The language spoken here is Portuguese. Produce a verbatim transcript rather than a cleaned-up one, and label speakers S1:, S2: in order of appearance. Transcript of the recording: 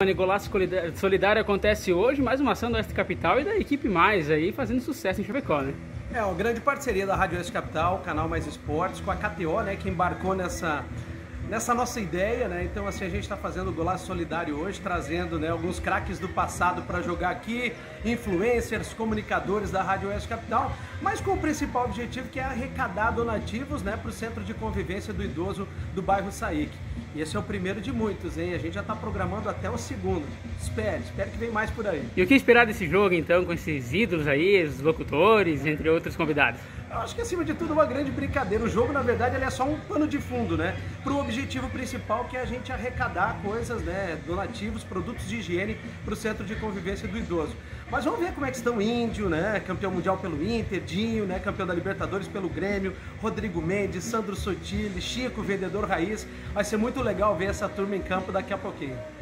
S1: O Golaço Solidário acontece hoje, mais uma ação do Oeste Capital e da Equipe Mais aí fazendo sucesso em Chapecó, né?
S2: É, uma grande parceria da Rádio Oeste Capital, Canal Mais Esportes, com a K T O, né, que embarcou nessa, nessa nossa ideia, né? Então, assim, a gente está fazendo o Golaço Solidário hoje, trazendo, né, alguns craques do passado para jogar aqui, influencers, comunicadores da Rádio Oeste Capital, mas com o principal objetivo que é arrecadar donativos, né, para o Centro de Convivência do Idoso do bairro Saíque. E esse é o primeiro de muitos, hein? A gente já está programando até o segundo. Espere, espere que vem mais por aí.
S1: E o que esperar desse jogo, então, com esses ídolos aí, os locutores, entre outros convidados?
S2: Eu acho que, acima de tudo, é uma grande brincadeira. O jogo, na verdade, ele é só um pano de fundo, né? Para o objetivo principal, que é a gente arrecadar coisas, né? Donativos, produtos de higiene para o Centro de Convivência do Idoso. Mas vamos ver como é que estão o Índio, né? Campeão mundial pelo Inter, Dinho, né? Campeão da Libertadores pelo Grêmio, Rodrigo Mendes, Sandro Sotile, Chico, vendedor raiz. Vai ser muito legal ver essa turma em campo daqui a pouquinho.